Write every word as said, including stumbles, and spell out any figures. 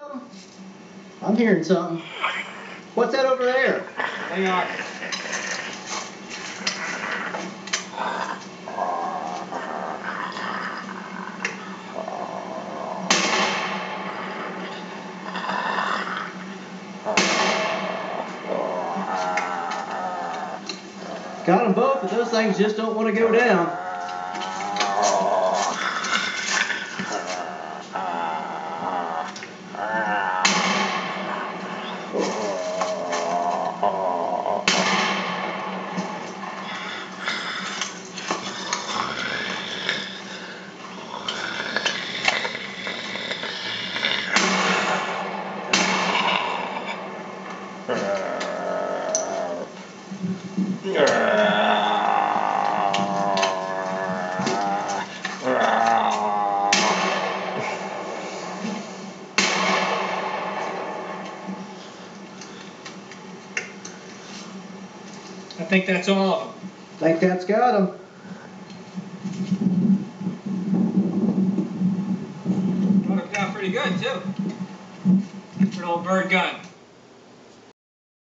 something? I'm hearing something. What's that over there? They are. Got them both, but those things just don't want to go down. I think that's all of them. Think that's got them. Worked out pretty good too. For an old bird gun.